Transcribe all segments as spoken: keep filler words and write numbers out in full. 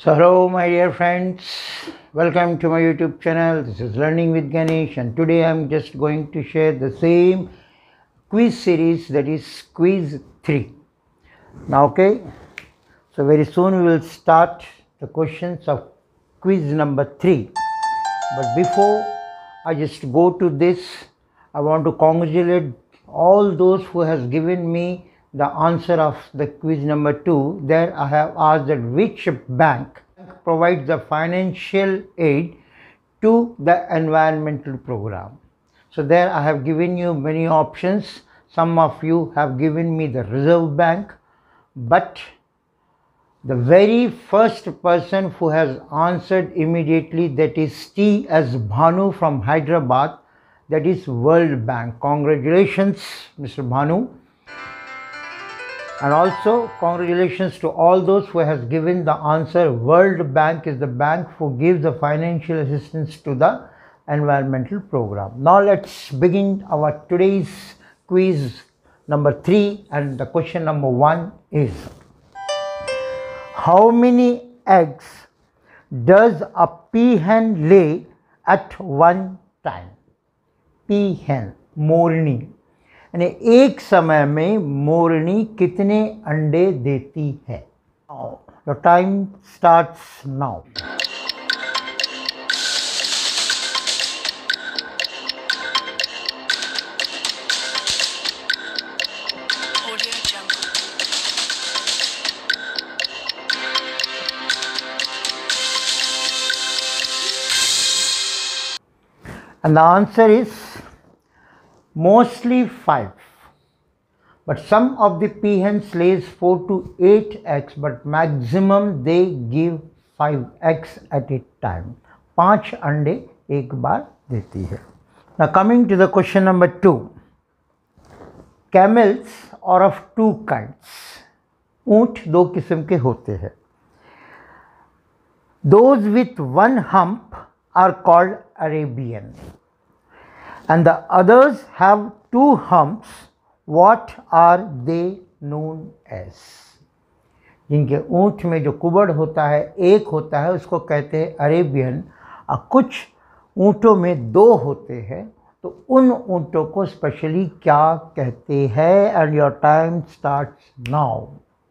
So hello my dear friends, welcome to my YouTube channel. This is Learning with Ganesh, and today I am just going to share the same quiz series, that is quiz three. Now okay, so very soon we will start the questions of quiz number three. But before I just go to this, I want to congratulate all those who has given me the answer of the quiz number two. There I have asked that which bank provides the financial aid to the environmental program. So there I have given you many options. Some of you have given me the Reserve Bank, but the very first person who has answered immediately, that is T S Bhanu from Hyderabad, that is World Bank. Congratulations, Mister Bhanu. And also congratulations to all those who has given the answer. World Bank is the bank who gives the financial assistance to the environmental program. Now let's begin our today's quiz number three, and the question number one is: how many eggs does a peahen lay at one time? Peahen, मोरनी, यानी एक समय में मोरनी कितने अंडे देती है? Your time starts now. And the answer is mostly five. But some of the peahens lays four to eight eggs, but maximum they give five eggs at a time. पांच अंडे एक बार देती है. Now coming to the question number two. Camels are of two kinds. ऊंट दो किस्म के होते हैं. Those with one hump are called Arabian, and the others have two humps. What are they known as? जिनके ऊंट में जो कुबड़ होता है, एक होता है, उसको कहते हैं अरेबियन, और कुछ ऊंटों में दो होते हैं, तो उन ऊंटों को स्पेशली क्या कहते हैं? And your time starts now.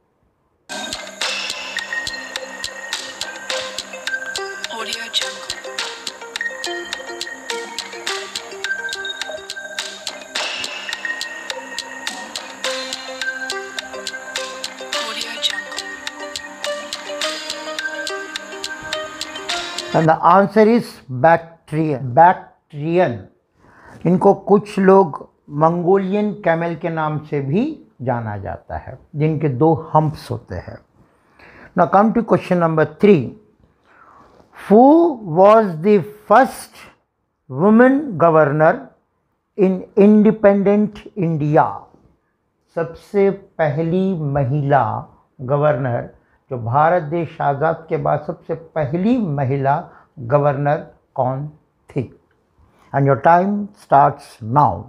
And the answer is Bactrian. Bactrian. इनको कुछ लोग मंगोलियन कैमल के नाम से भी जाना जाता है, जिनके दो हम्प्स होते हैं. Now come to question number three. Who was the first woman governor in independent India? सबसे पहली महिला गवर्नर, जो भारत देश आज़ाद के बाद सबसे पहली महिला गवर्नर कौन थी? And your time starts now.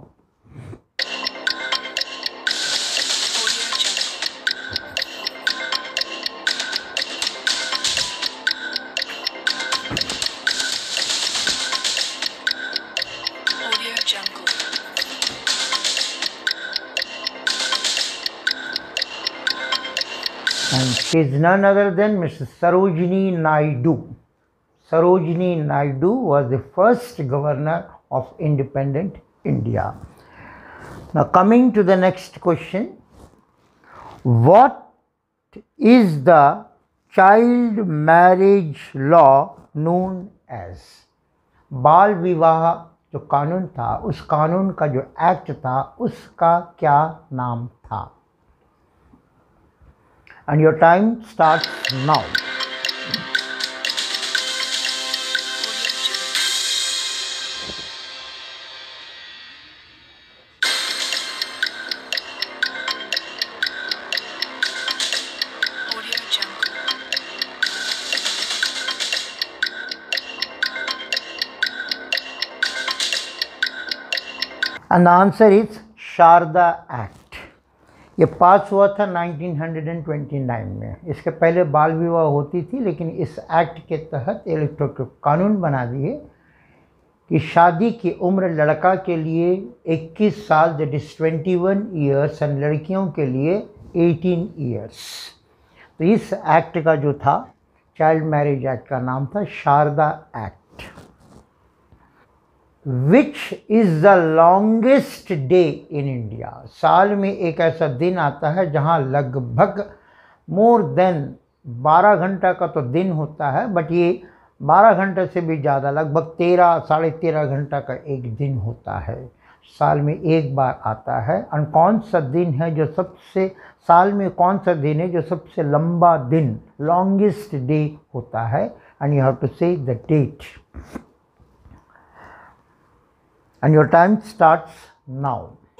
And she is none other than Missus Sarojini Naidu. Sarojini Naidu was the first governor of independent India. Now coming to the next question. What is the child marriage law known as? बाल विवाह जो कानून था, उस कानून का जो act था, उसका क्या नाम था? And your time starts now. And the answer is Sharda Act. ये पास हुआ था नाइनटीन ट्वेंटी नाइन में। इसके पहले बाल विवाह होती थी, लेकिन इस एक्ट के तहत इलेक्टोरल कानून बना दिए कि शादी की उम्र लड़का के लिए इक्कीस साल दैट इज इक्कीस ईयर्स एंड लड़कियों के लिए अठारह ईयर्स। तो इस एक्ट का जो था चाइल्ड मैरिज एक्ट का नाम था Sharda act. Which is the longest day in India. साल में एक ऐसा दिन आता है जहाँ लगभग मोर देन बारह घंटा का तो दिन होता है, बट ये बारह घंटे से भी ज़्यादा लगभग तेरह साढ़े तेरह घंटा का एक दिन होता है। साल में एक बार आता है। और कौन सा दिन है जो सबसे साल में कौन सा दिन है जो सबसे लंबा दिन लॉन्गेस्ट डे होता है? And you have to say the date and your time starts now.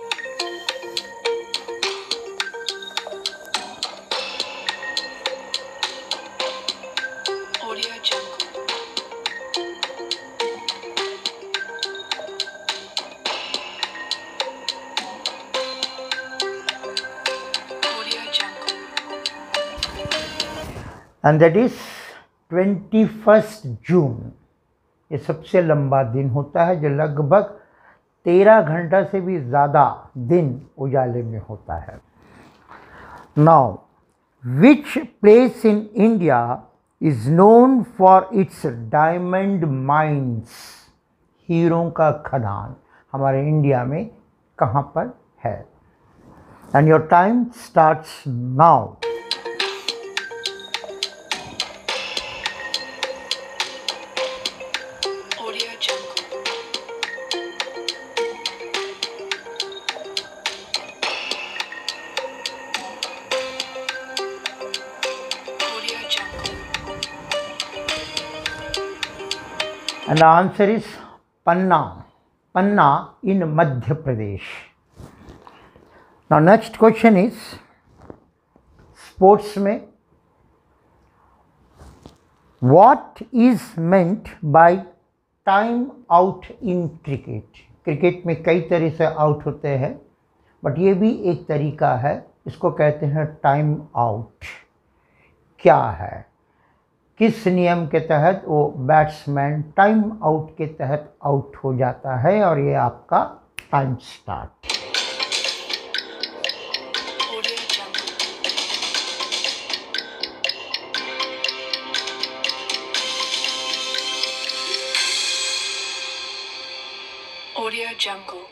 Audio Jungle. Audio Jungle. And that is twenty first June. ये सबसे लंबा दिन होता है जो लगभग तेरह घंटा से भी ज़्यादा दिन उजाले में होता है। Now which place in India is known for its diamond mines. हीरों का खदान हमारे इंडिया में कहाँ पर है? And your time starts now. And the answer is Panna. Panna in Madhya Pradesh. Now next question is sports में what is meant by time out in cricket? Cricket में कई तरह से आउट होते हैं, बट ये भी एक तरीका है, इसको कहते हैं टाइम आउट। क्या है? किस नियम के तहत वो बैट्समैन टाइम आउट के तहत आउट हो जाता है? और ये आपका टाइम स्टार्ट। Audio Jungle.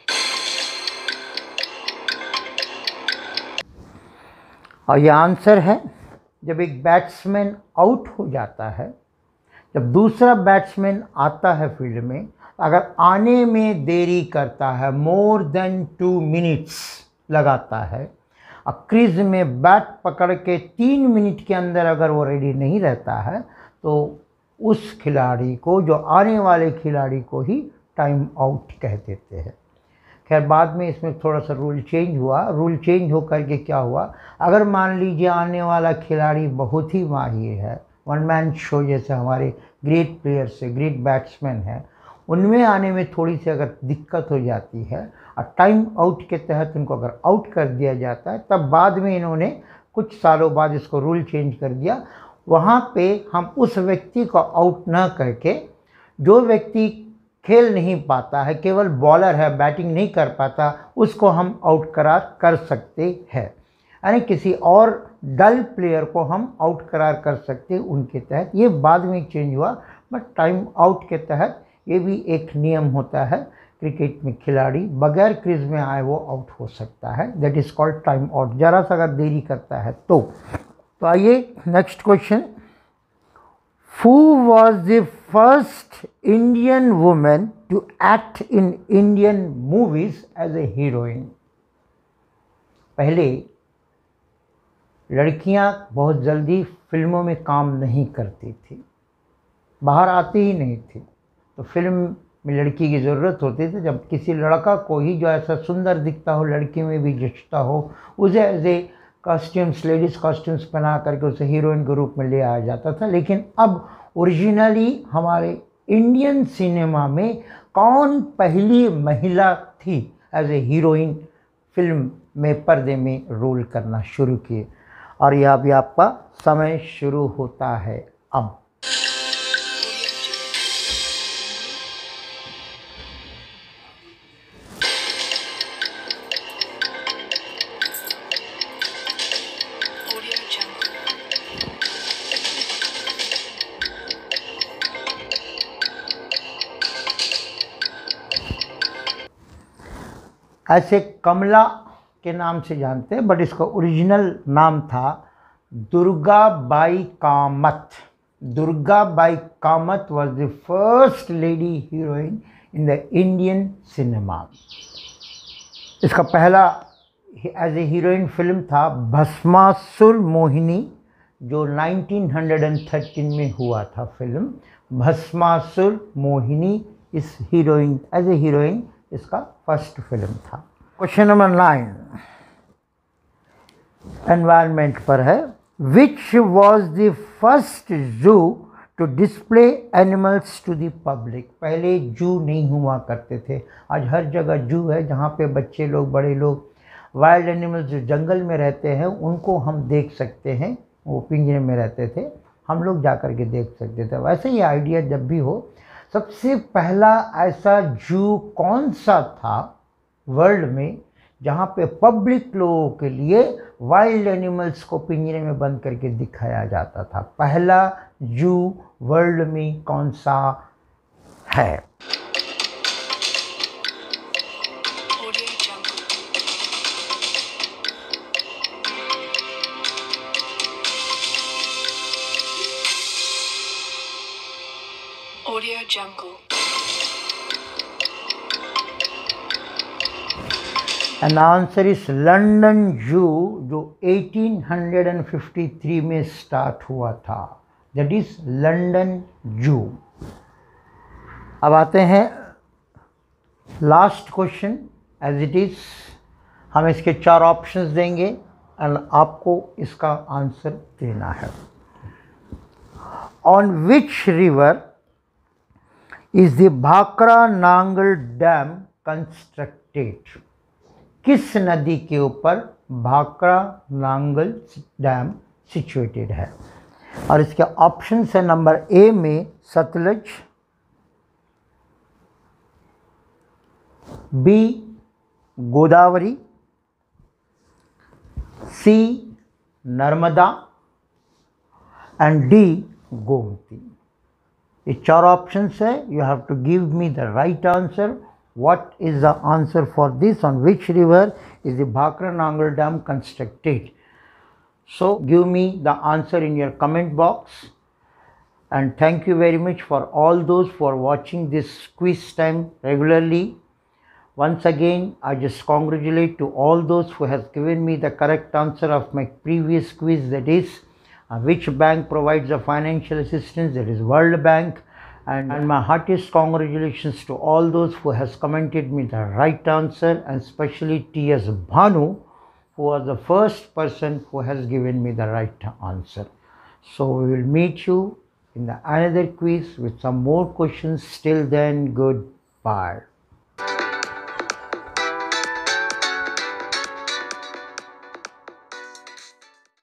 और ये आंसर है जब एक बैट्समैन आउट हो जाता है, जब दूसरा बैट्समैन आता है फील्ड में, अगर आने में देरी करता है, मोर देन टू मिनट्स लगाता है, और क्रीज में बैट पकड़ के तीन मिनट के अंदर अगर वो रेडी नहीं रहता है, तो उस खिलाड़ी को, जो आने वाले खिलाड़ी को ही टाइम आउट कह देते हैं। खैर बाद में इसमें थोड़ा सा रूल चेंज हुआ। रूल चेंज होकर के क्या हुआ, अगर मान लीजिए आने वाला खिलाड़ी बहुत ही माहिर है, वन मैन शो जैसे हमारे ग्रेट प्लेयर्स है, ग्रेट बैट्समैन हैं, उनमें आने में थोड़ी सी अगर दिक्कत हो जाती है और टाइम आउट के तहत उनको अगर आउट कर दिया जाता है, तब बाद में इन्होंने कुछ सालों बाद इसको रूल चेंज कर दिया। वहाँ पे हम उस व्यक्ति को आउट ना करके, जो व्यक्ति खेल नहीं पाता है, केवल बॉलर है, बैटिंग नहीं कर पाता, उसको हम आउट करार कर सकते हैं। यानी किसी और डल प्लेयर को हम आउट करार कर सकते हैं उनके तहत। ये बाद में चेंज हुआ, बट टाइम आउट के तहत ये भी एक नियम होता है। क्रिकेट में खिलाड़ी बगैर क्रीज में आए वो आउट हो सकता है, that is called time out. ज़रा सा अगर देरी करता है तो। तो आइए next question. Who was the first Indian woman to act in Indian movies as a heroine? पहले लड़कियां बहुत जल्दी फिल्मों में काम नहीं करती थी, बाहर आती ही नहीं थी, तो फिल्म में लड़की की ज़रूरत होती थी। जब किसी लड़का को ही जो ऐसा सुंदर दिखता हो, लड़की में भी जचता हो, उसे as a costumes, ladies costumes पहना करके उसे हीरोइन के रूप में ले आया जाता था। लेकिन अब ओरिजिनली हमारे इंडियन सिनेमा में कौन पहली महिला थी एज ए हीरोइन फिल्म में पर्दे में रोल करना शुरू किए। और यह अभी आपका समय शुरू होता है अब। Audio Jungle. ऐसे कमला के नाम से जानते हैं, बट इसका ओरिजिनल नाम था Durgabai Kamat. Durgabai Kamat was the first lady heroine in the Indian cinema. इसका पहला एज ए हीरोइन फिल्म था भस्मासुर मोहिनी, जो नाइनटीन थर्टीन में हुआ था फिल्म भस्मासुर मोहिनी। इस हीरोइन एज ए हीरोइन इसका फर्स्ट फिल्म था। क्वेश्चन नंबर नाइन एनवायरनमेंट पर है। Which was the first zoo to display animals to the public. पहले जू नहीं हुआ करते थे, आज हर जगह जू है, जहाँ पे बच्चे लोग बड़े लोग वाइल्ड एनिमल्स जो जंगल में रहते हैं उनको हम देख सकते हैं। वो पिंजरे में रहते थे, हम लोग जा कर के देख सकते थे। वैसे ही आइडिया जब भी हो, सबसे पहला ऐसा जू कौन सा था वर्ल्ड में जहाँ पे पब्लिक लोगों के लिए वाइल्ड एनिमल्स को पिंजरे में बंद करके दिखाया जाता था। पहला जू वर्ल्ड में कौन सा है? Audio Jungle. Audio Jungle. And answer is London zoo, जो एटीन फिफ्टी थ्री में स्टार्ट हुआ था। That is London zoo. अब आते हैं last question as it is. हम इसके चार ऑप्शंस देंगे एंड आपको इसका आंसर देना है। On which river is the Bhakra Nangal dam constructed. किस नदी के ऊपर भाखरा नांगल डैम सिचुएटेड है? और इसके ऑप्शंस है नंबर ए में Satluj, B Godavari, C Narmada and D Gomti. ये चार ऑप्शंस है। You have to give me the right answer. What is the answer for this? On which river is the Bhakra Nangal Dam constructed? So give me the answer in your comment box. And thank you very much for all those who are watching this quiz time regularly. Once again, I just congratulate to all those who has given me the correct answer of my previous quiz, that is uh, which bank provides the financial assistance, that is World Bank. And, and my heartiest congratulations to all those who has commented me the right answer, and especially T S Bhanu, who was the first person who has given me the right answer. So we will meet you in the another quiz with some more questions. Till then, goodbye.